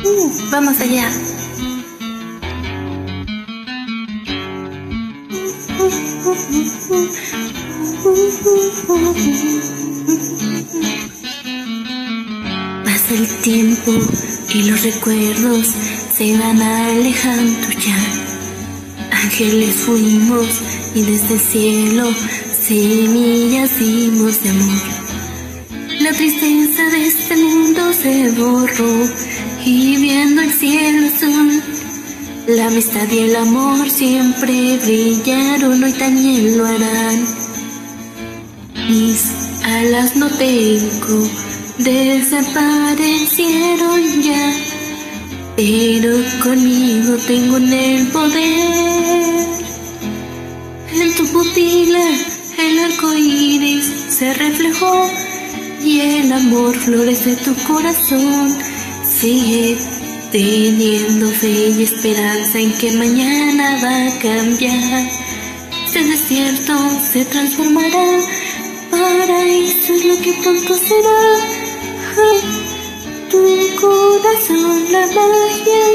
Vamos allá. Pasa el tiempo y los recuerdos se van alejando ya. Ángeles fuimos y desde el cielo semillas dimos de amor. La tristeza de este mundo se borró y viendo el cielo azul, la amistad y el amor siempre brillaron, hoy también lo harán. Mis alas no tengo, desaparecieron ya, pero conmigo tengo en el poder. En tu pupila el arco iris se reflejó y el amor florece tu corazón. Sigue teniendo fe y esperanza en que mañana va a cambiar. Este desierto se transformará, paraíso es lo que pronto será. Ay, tu corazón la magia